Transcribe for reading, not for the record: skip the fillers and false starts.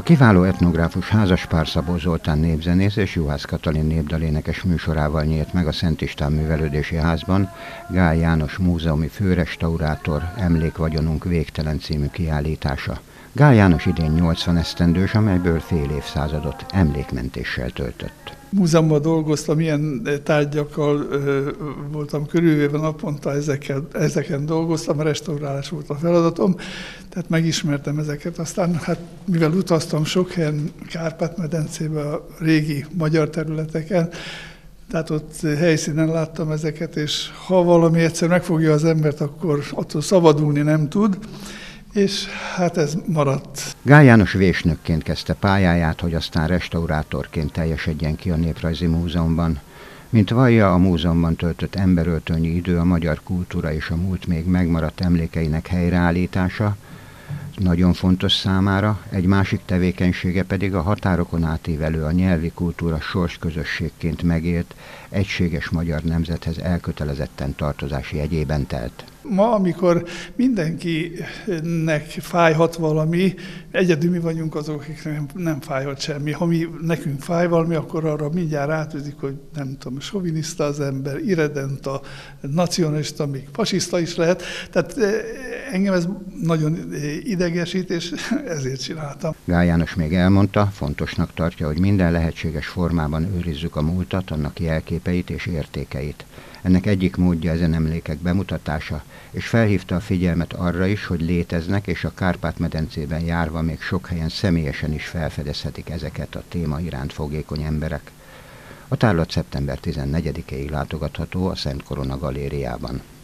kiváló etnográfus házaspár Szabó Zoltán népzenész és Juhász Katalin népdalénekes műsorával nyílt meg a Szent István Művelődési Házban Gál János múzeumi főrestaurátor Emlékvagyonunk végtelen című kiállítása. Gál János idén 80 esztendős, amelyből fél évszázadot emlékmentéssel töltött. Múzeumban dolgoztam, ilyen tárgyakkal voltam körülvéve naponta, ezeken dolgoztam, a restaurálás volt a feladatom, tehát megismertem ezeket. Aztán, hát mivel utaztam sok helyen, Kárpát-medencébe, a régi magyar területeken, tehát ott helyszínen láttam ezeket, és ha valami egyszer megfogja az embert, akkor attól szabadulni nem tud, és hát ez maradt. Gál János vésnökként kezdte pályáját, hogy aztán restaurátorként teljesedjen ki a Néprajzi Múzeumban. Mint vallja, a múzeumban töltött emberöltőnyi idő a magyar kultúra és a múlt még megmaradt emlékeinek helyreállítása nagyon fontos számára, egy másik tevékenysége pedig a határokon átívelő, a nyelvi kultúra sorsközösségként megélt, egységes magyar nemzethez elkötelezetten tartozás jegyében telt. Ma, amikor mindenkinek fájhat valami, egyedül mi vagyunk azok, akiknek nem fájhat semmi. Ha nekünk fáj valami, akkor arra mindjárt átüzik, hogy nem tudom, soviniszta az ember, irredenta, nacionalista, még fasiszta is lehet. Tehát engem ez nagyon idegesít, és ezért csináltam. Gál János még elmondta, fontosnak tartja, hogy minden lehetséges formában őrizzük a múltat, annak jelképeit és értékeit. Ennek egyik módja ezen emlékek bemutatása, és felhívta a figyelmet arra is, hogy léteznek, és a Kárpát-medencében járva még sok helyen személyesen is felfedezhetik ezeket a téma iránt fogékony emberek. A tárlat szeptember 14-éig látogatható a Szent Korona galériában.